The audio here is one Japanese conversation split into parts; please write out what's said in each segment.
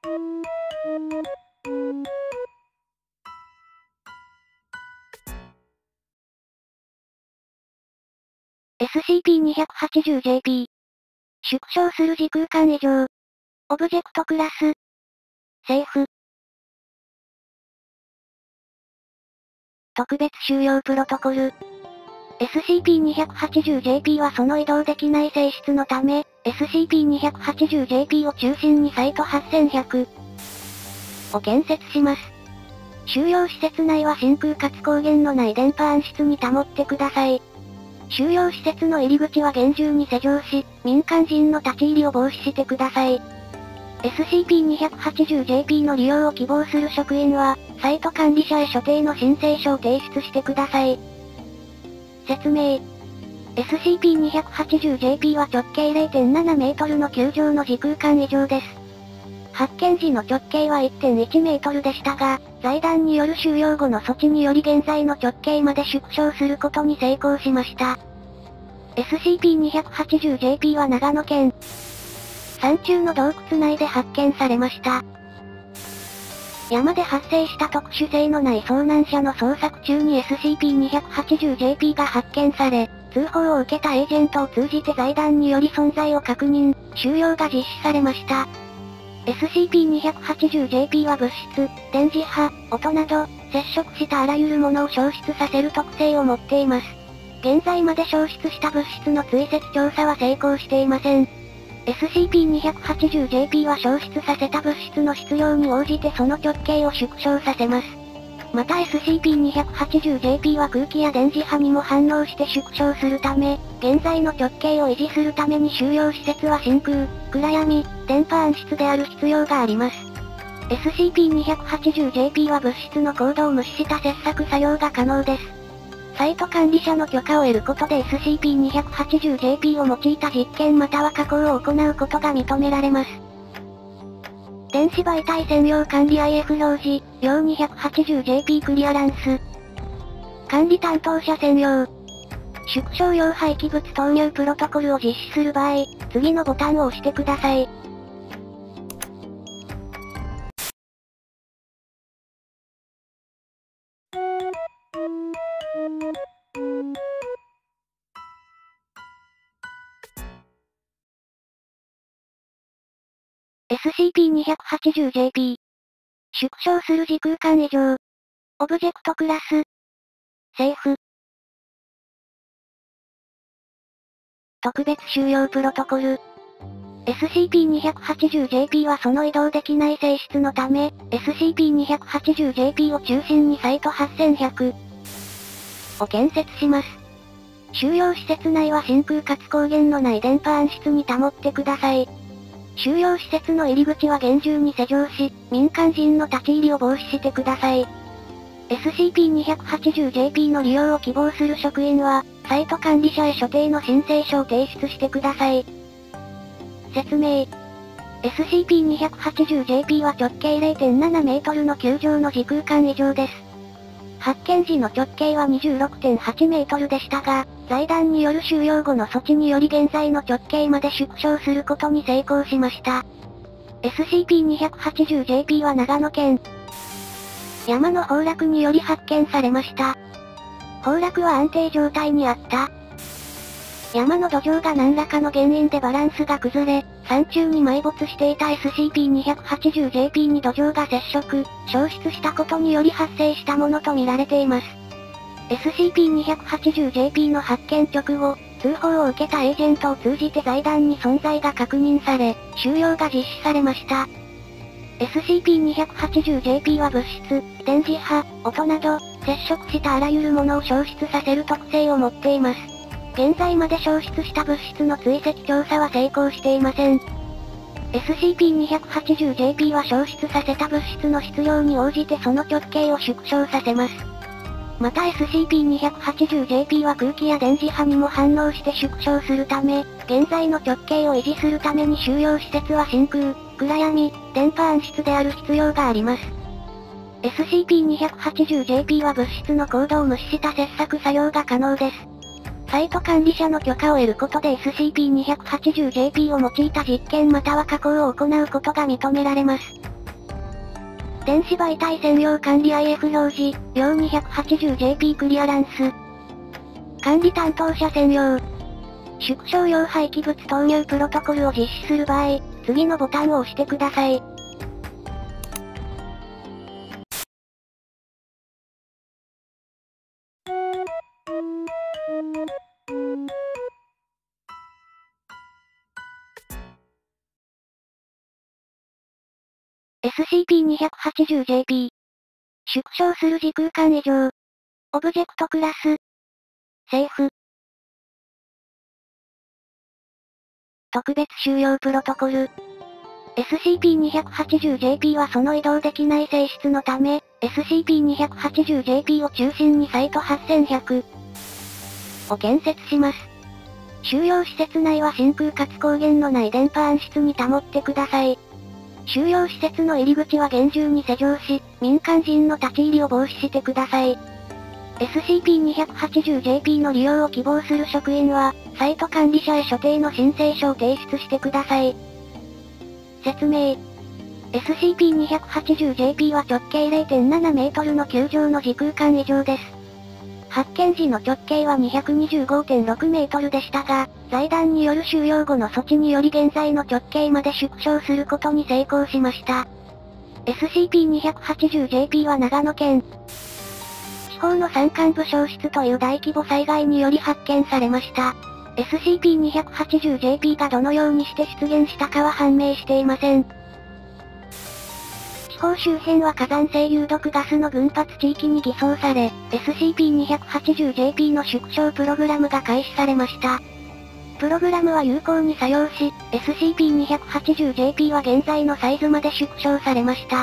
SCP-280JP。縮小する時空間異常。オブジェクトクラス。セーフ。特別収容プロトコル。SCP-280JP はその移動できない性質のため、SCP-280JP を中心にサイト8100を建設します。収容施設内は真空かつ光源のない電波暗室に保ってください。収容施設の入り口は厳重に施錠し、民間人の立ち入りを防止してください。SCP-280JP の利用を希望する職員は、サイト管理者へ所定の申請書を提出してください。説明。SCP-280JP は直径 0.7 メートルの球状の時空間異常です。発見時の直径は 1.1 メートルでしたが、財団による収容後の措置により現在の直径まで縮小することに成功しました。SCP-280JP は長野県山中の洞窟内で発見されました。山で発生した特殊性のない遭難者の捜索中に SCP-280JP が発見され、通報を受けたエージェントを通じて財団により存在を確認、収容が実施されました。SCP-280JP は物質、電磁波、音など、接触したあらゆるものを消失させる特性を持っています。現在まで消失した物質の追跡調査は成功していません。SCP-280JP は消失させた物質の質量に応じてその直径を縮小させます。また SCP-280JP は空気や電磁波にも反応して縮小するため、現在の直径を維持するために収容施設は真空、暗闇、電波暗室である必要があります。SCP-280JP は物質のコードを無視した切削作業が可能です。サイト管理者の許可を得ることで SCP-280JP を用いた実験または加工を行うことが認められます。電子媒体専用管理 IF 表示、要 280JP クリアランス。管理担当者専用。縮小用廃棄物投入プロトコルを実施する場合、次のボタンを押してください。SCP-280JP。縮小する時空間異常。オブジェクトクラス。セーフ。特別収容プロトコル。SCP-280JP はその移動できない性質のため、SCP-280JP を中心にサイト8100を建設します。収容施設内は真空かつ光源のない電波暗室に保ってください。収容施設の入り口は厳重に施錠し、民間人の立ち入りを防止してください。SCP-280JP の利用を希望する職員は、サイト管理者へ所定の申請書を提出してください。説明。SCP-280JP は直径 0.7 メートルの球状の時空間異常です。発見時の直径は 26.8 メートルでしたが、財団による収容後の措置により現在の直径まで縮小することに成功しました。SCP-280JP は長野県山の崩落により発見されました。崩落は安定状態にあった。山の土壌が何らかの原因でバランスが崩れ、山中に埋没していた SCP-280JP に土壌が接触、消失したことにより発生したものとみられています。SCP-280JP の発見直後、通報を受けたエージェントを通じて財団に存在が確認され、収容が実施されました。SCP-280JP は物質、電磁波、音など、接触したあらゆるものを消失させる特性を持っています。現在まで消失した物質の追跡調査は成功していません。SCP-280JP は消失させた物質の質量に応じてその直径を縮小させます。また SCP-280JP は空気や電磁波にも反応して縮小するため、現在の直径を維持するために収容施設は真空、暗闇、電波暗室である必要があります。SCP-280JP は物質のコードを無視した切削作業が可能です。サイト管理者の許可を得ることで SCP-280JP を用いた実験または加工を行うことが認められます。 電子媒体専用管理 IF 表示、量 280JP クリアランス。管理担当者専用。縮小用廃棄物投入プロトコルを実施する場合、次のボタンを押してください。SCP-280JP。縮小する時空間異常。オブジェクトクラス。セーフ。特別収容プロトコル。SCP-280JP はその移動できない性質のため、SCP-280JP を中心にサイト8100を建設します。収容施設内は真空かつ光源のない電波暗室に保ってください。収容施設の入り口は厳重に施錠し、民間人の立ち入りを防止してください。SCP-280JP の利用を希望する職員は、サイト管理者へ所定の申請書を提出してください。説明。SCP-280JP は直径 0.7 メートルの球状の時空間異常です。発見時の直径は 225.6 メートルでしたが、財団による収容後の措置により現在の直径まで縮小することに成功しました。SCP-280JP は長野県地方の山間部消失という大規模災害により発見されました。SCP-280JP がどのようにして出現したかは判明していません。地方周辺は火山性有毒ガスの群発地域に偽装され、SCP-280JP の縮小プログラムが開始されました。プログラムは有効に作用し、SCP-280JP は現在のサイズまで縮小されました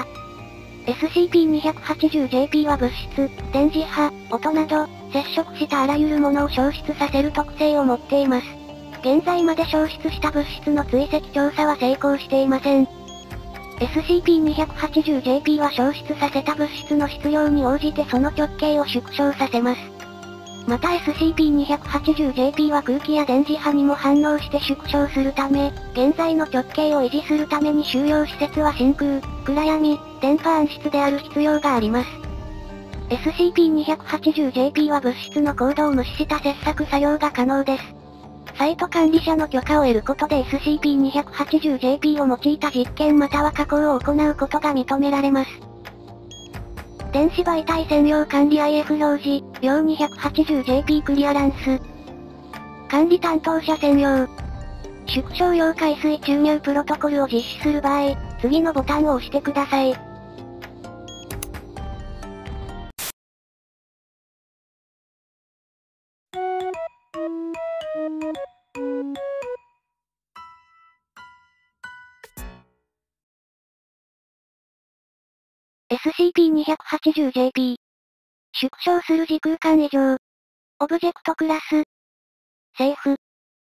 。SCP-280JP は物質、電磁波、音など、接触したあらゆるものを消失させる特性を持っています。現在まで消失した物質の追跡調査は成功していません。SCP-280JP は消失させた物質の質量に応じてその直径を縮小させます。また SCP-280JP は空気や電磁波にも反応して縮小するため、現在の直径を維持するために収容施設は真空、暗闇、電波暗室である必要があります。SCP-280JP は物質のコードを無視した切削作業が可能です。サイト管理者の許可を得ることで SCP-280JP を用いた実験または加工を行うことが認められます。電子媒体専用管理 IF 表示、量 280JP クリアランス。管理担当者専用。縮小用海水注入プロトコルを実施する場合、次のボタンを押してください。SCP-280JP。縮小する時空間異常。オブジェクトクラス。セーフ。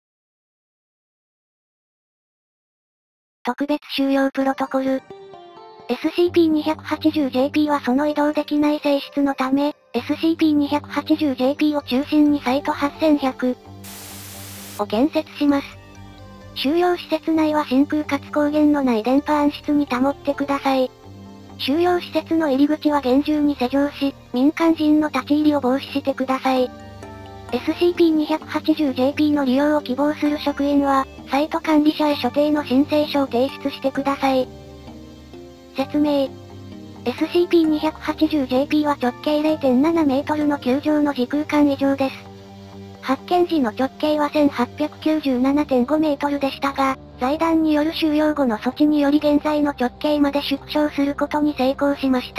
特別収容プロトコル。SCP-280JP はその移動できない性質のため、SCP-280JP を中心にサイト8100を建設します。収容施設内は真空かつ光源のない電波暗室に保ってください。収容施設の入り口は厳重に施錠し、民間人の立ち入りを防止してください。SCP-280JP の利用を希望する職員は、サイト管理者へ所定の申請書を提出してください。説明。SCP-280JP は直径 0.7 メートルの球状の時空間異常です。発見時の直径は 1897.5 メートルでしたが、財団による収容後の措置により現在の直径まで縮小することに成功しました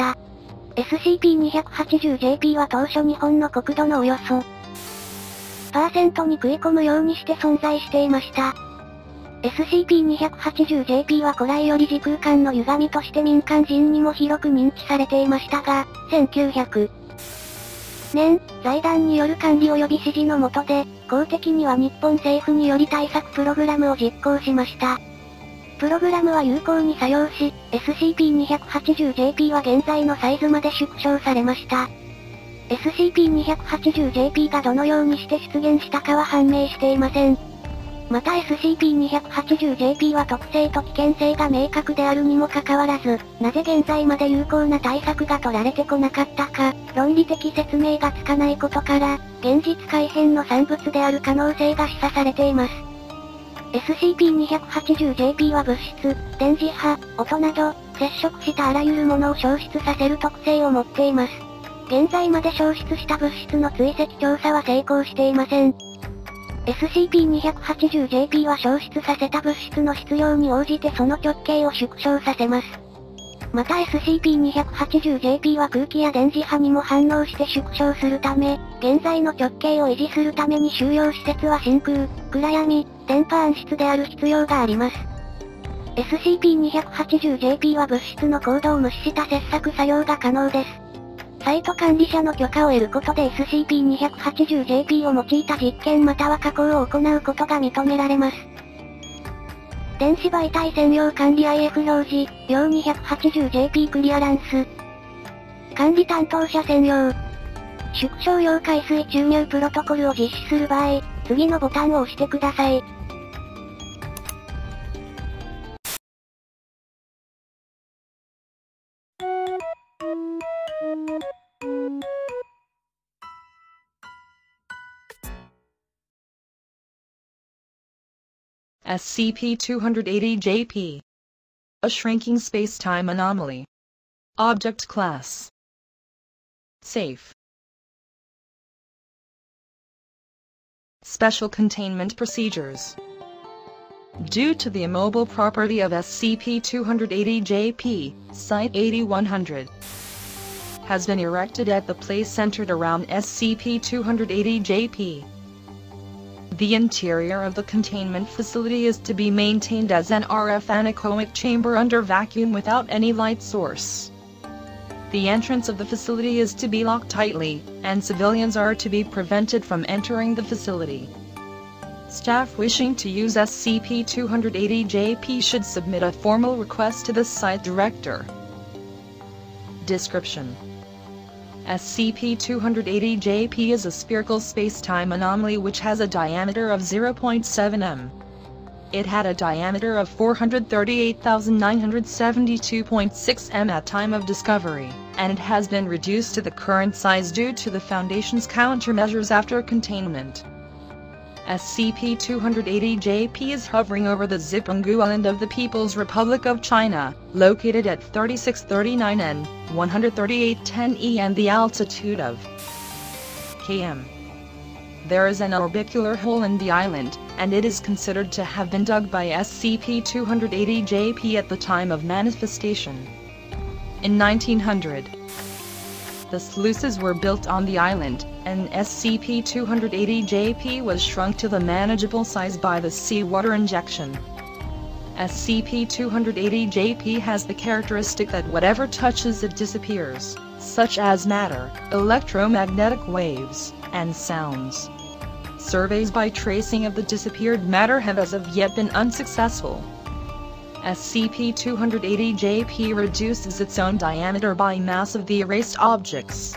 。SCP-280JP は当初日本の国土のおよそ%に食い込むようにして存在していました。SCP-280JP は古来より時空間の歪みとして民間人にも広く認知されていましたが、1900年、財団による管理及び指示の下で、公的には日本政府により対策プログラムを実行しました。プログラムは有効に作用し、SCP-280JP は現在のサイズまで縮小されました。SCP-280JP がどのようにして出現したかは判明していません。 また SCP-280JP は特性と危険性が明確であるにもかかわらず、なぜ現在まで有効な対策が取られてこなかったか、論理的説明がつかないことから、現実改変の産物である可能性が示唆されています。SCP-280JP は物質、電磁波、音など、接触したあらゆるものを消失させる特性を持っています。現在まで消失した物質の追跡調査は成功していません。SCP-280JP は消失させた物質の質量に応じてその直径を縮小させます。また SCP-280JP は空気や電磁波にも反応して縮小するため、現在の直径を維持するために収容施設は真空、暗闇、電波暗室である必要があります。SCP-280JP は物質のコードを無視した切削作業が可能です。サイト管理者の許可を得ることで SCP-280JP を用いた実験または加工を行うことが認められます。電子媒体専用管理 IF 表示、両 280JP クリアランス。管理担当者専用。縮小用海水注入プロトコルを実施する場合、次のボタンを押してください。 SCP-280-JP. A shrinking space-time anomaly. Object Class. Safe. Special Containment Procedures. Due to the immobile property of SCP-280-JP, Site-8100 has been erected at the place centered around SCP-280-JP. The interior of the containment facility is to be maintained as an RF anechoic chamber under vacuum without any light source. The entrance of the facility is to be locked tightly, and civilians are to be prevented from entering the facility. Staff wishing to use SCP-280-JP should submit a formal request to the site director. Description: SCP-280-JP is a spherical space-time anomaly which has a diameter of 0.7 m. It had a diameter of 438,972.6 m at time of discovery, and it has been reduced to the current size due to the Foundation's countermeasures after containment. SCP-280-JP is hovering over the Zipangu Island of the People's Republic of China, located at 3639 N, 13810 E and the altitude of km. There is an orbicular hole in the island, and it is considered to have been dug by SCP-280-JP at the time of manifestation. In 1900, the sluices were built on the island, and SCP-280-JP was shrunk to the manageable size by the seawater injection. SCP-280-JP has the characteristic that whatever touches it disappears, such as matter, electromagnetic waves, and sounds. Surveys by tracing of the disappeared matter have as of yet been unsuccessful. SCP-280-JP reduces its own diameter by mass of the erased objects.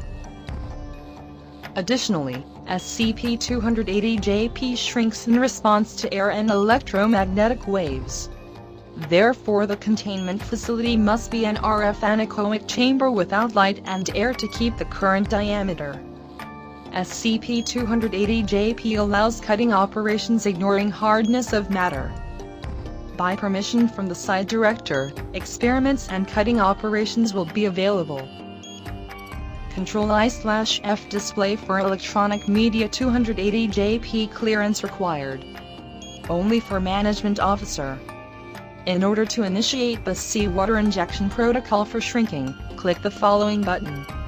Additionally, SCP-280-JP shrinks in response to air and electromagnetic waves. Therefore, the containment facility must be an RF anechoic chamber without light and air to keep the current diameter. SCP-280-JP allows cutting operations ignoring hardness of matter. By permission from the site director, experiments and cutting operations will be available. Control I/F display for electronic media 280-JP clearance required. Only for management officer. In order to initiate the seawater injection protocol for shrinking, click the following button.